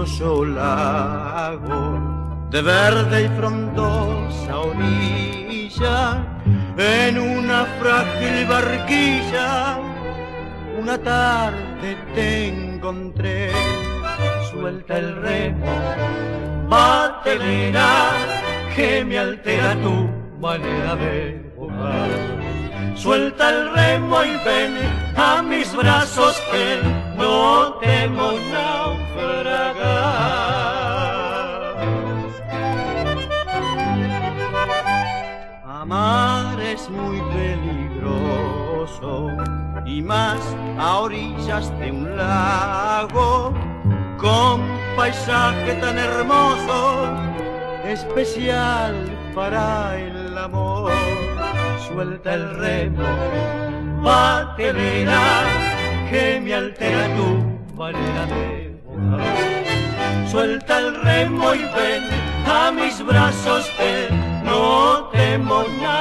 precioso lago de verde y frondosa orilla, en una frágil barquilla, una tarde te encontré. Suelta el remo, batelera, que me altera tu manera de jugar. Suelta el remo y ven a mis brazos, que no temo naufragar. Amar es muy peligroso, y más a orillas de un lago, con paisaje tan hermoso, especial para el amor. Suelta el remo, batelera, que me altera tu manera de jugar. Suelta el remo y ven a mis brazos, que no temo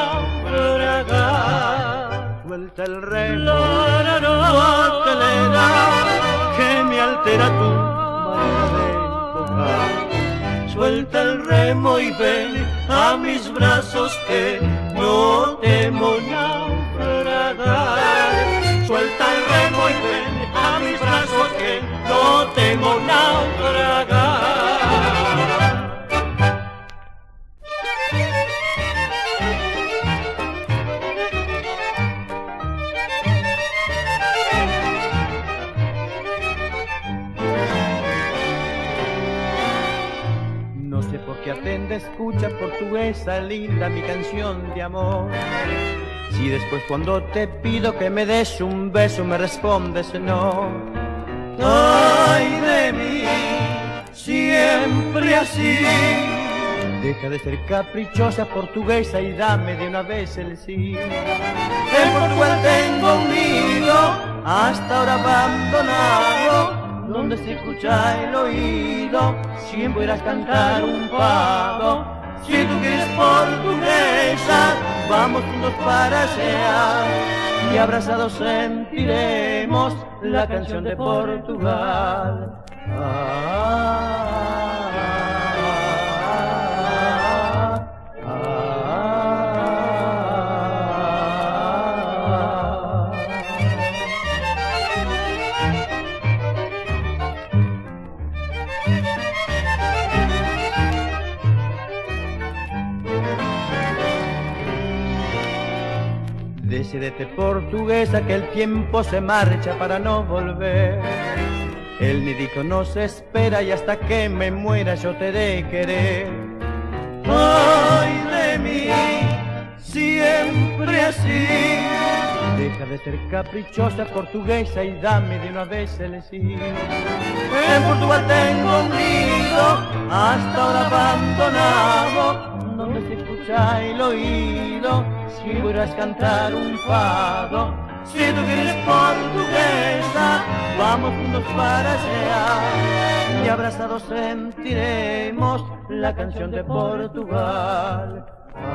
naufragar. Suelta el remo, batelera, que me altera tu manera de jugar. Suelta el remo y ven a mis brazos, que no temo naufragar. Suelta el remo y ven a mis brazos, que no temo naufragar. No sé por qué atende, escucha portuguesa linda mi canción de amor. Si después cuando te pido que me des un beso me respondes no. Ay de mí, siempre así. Deja de ser caprichosa portuguesa y dame de una vez el sí. En Portugal tengo un nido, hasta ahora abandonado, donde se escucha el oído, siempre irás a cantar un fado. Si tú quieres portuguesa, vamos juntos para allá, y abrazados sentiremos la canción de Portugal. Decídete portuguesa, que el tiempo se marcha para no volver. El nidito nos espera y hasta que me muera yo te de querer. Ay de mí, siempre así. Deja de ser caprichosa portuguesa y dame de una vez el sí. En Portugal tengo un nido, hasta ahora abandonado, donde se escucha el oído, si podrás cantar un fado. Si tú quieres portuguesa, vamos juntos para allá, y abrazados sentiremos la canción de Portugal.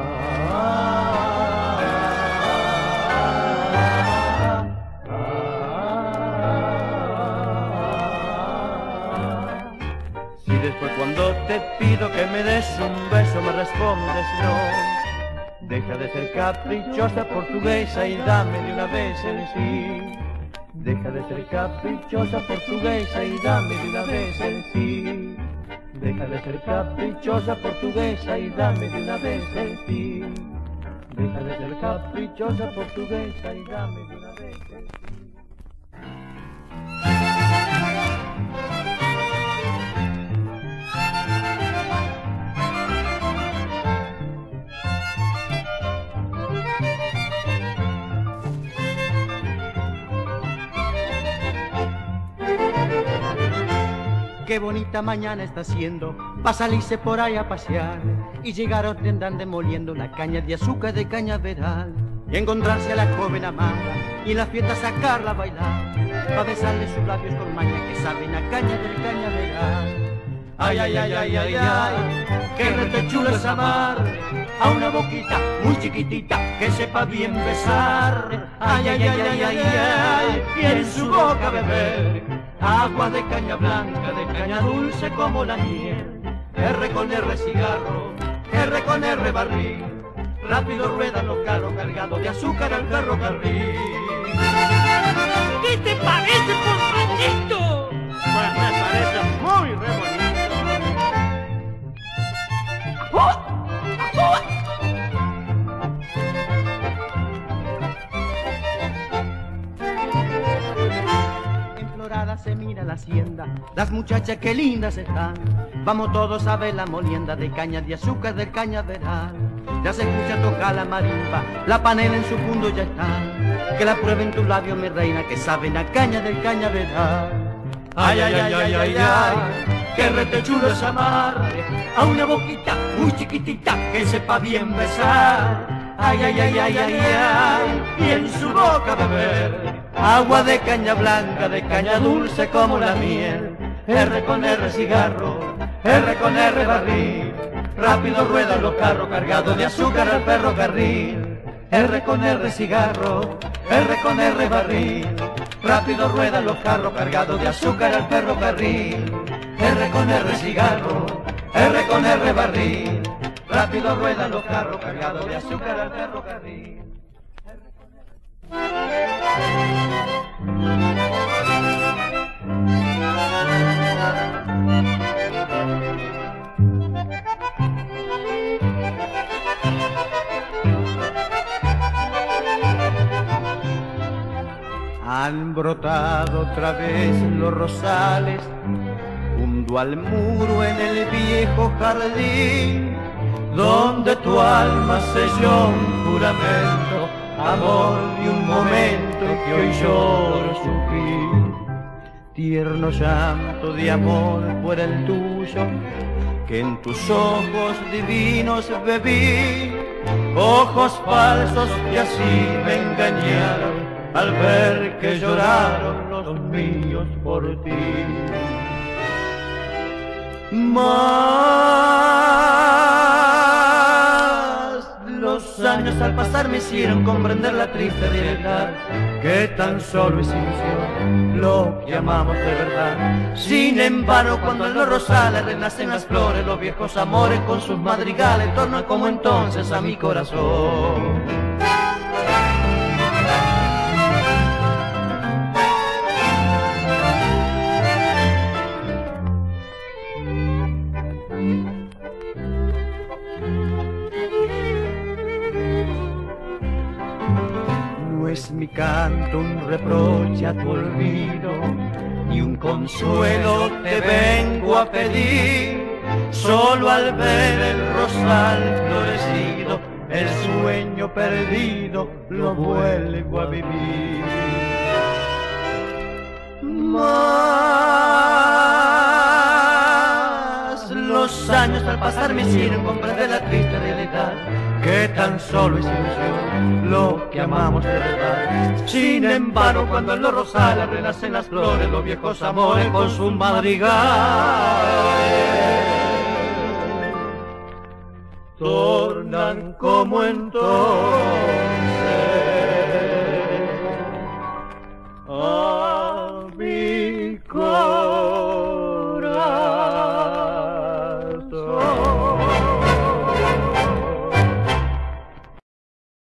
Si después cuando te pido que me des un beso me respondes no, deja de ser caprichosa portuguesa y dame de una vez el sí. Deja de ser caprichosa portuguesa y dame de una vez el sí. Deja de ser caprichosa portuguesa y dame de una vez el sí. Deja de ser caprichosa portuguesa y dame de una vez el sí. Qué bonita mañana está haciendo, va a salirse por ahí a pasear y llegar a tendrán demoliendo la caña de azúcar de cañaveral y encontrarse a la joven amada y en la fiesta sacarla a bailar, pa' besarle sus labios con maña que saben a caña del cañaveral. Ay, ay, ay, ay, ay, ay, qué rete chulo es amar a una boquita muy chiquitita que sepa bien besar. Ay, ay, ay, ay, ay, ay, y en su boca beber Agua de caña blanca, de caña dulce como la miel. R con R cigarro, R con R barril. Rápido ruedan los carros cargados de azúcar al ferrocarril. ¿Qué te parece, porfanito? Pues me parece muy re bonito. Enflorada se mira la hacienda, las muchachas qué lindas están. Vamos todos a ver la molienda de caña de azúcar del cañaveral. Ya se escucha tocar la marimba, la panela en su punto ya está. Que la prueben tus labios, mi reina, que saben a caña del cañaveral. Ay, ay, ay, ay, ay, ay, qué rete chulo es amar a una boquita muy chiquitita que sepa bien besar. Ay, ay, ay, ay, ay, ay, y en su boca beber agua de caña blanca, de caña dulce como la miel. R con R cigarro, R con R barril. Rápido ruedan los carros cargados de azúcar al ferrocarril. R con R cigarro, R con R barril. Rápido ruedan los carros cargados de azúcar al ferrocarril. R con R cigarro, R con R barril. Rápido ruedan los carros cargados de azúcar al ferrocarril. Han brotado otra vez los rosales junto al muro en el viejo jardín, donde tu alma selló un juramento, amor de un momento que hoy lloro su fin. Tierno llanto de amor fuera el tuyo, que en tus ojos divinos bebí, ojos falsos que así me engañaron al ver que lloraron los míos por ti. Mas los años al pasar me hicieron comprender la triste realidad, que tan solo es ilusión lo que amamos de verdad. Sin embargo, cuando en los rosales renacen las flores, los viejos amores con sus madrigales tornan como entonces a mi corazón. No es mi canto un reproche a tu olvido, ni un consuelo te vengo a pedir. Solo al ver el rosal florecido, el sueño perdido lo vuelvo a vivir. Mas los años al pasar me hicieron comprender la triste realidad, que tan solo es ilusión lo que amamos de verdad. Sin embargo, cuando en los rosales renacen las flores, los viejos amores con sus madrigales tornan como entonces